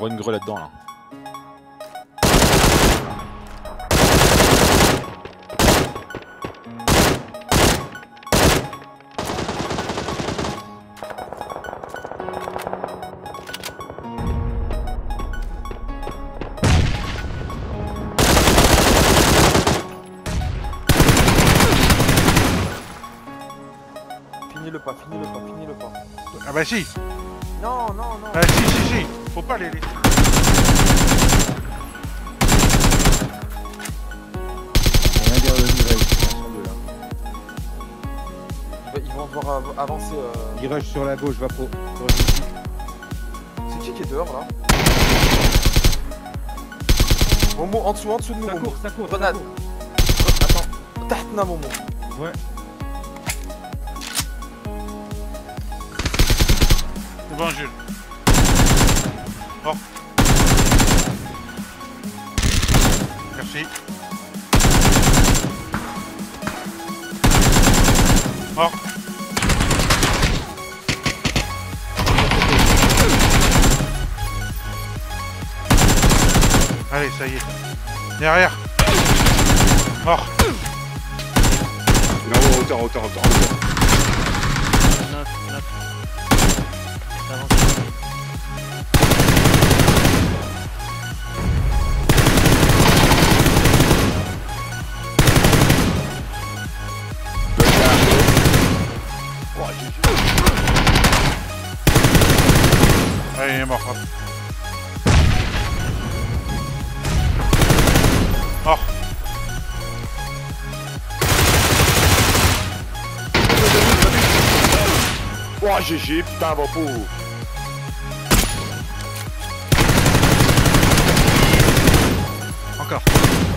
vois une grue là-dedans là. Finis-le pas, finis-le pas, finis-le pas. Ah bah si. Non, non, non. Ah si. Faut pas les laisser. Rien dire le Mirage, ils sont deux là. Ils vont devoir avancer. Il rush sur la gauche, va pro. C'est qui est dehors là? Momo, en dessous de nous, Momo. Ça court. Grenade. Attends. Tahna, Momo. Ouais. C'est bon, Jules. Oh. Merci. Oh. Allez, ça y est. Derrière. Mort. Non, hauteur. Allez, il est mort. Hop. Mort. Oh, GG, putain, va pour. Encore.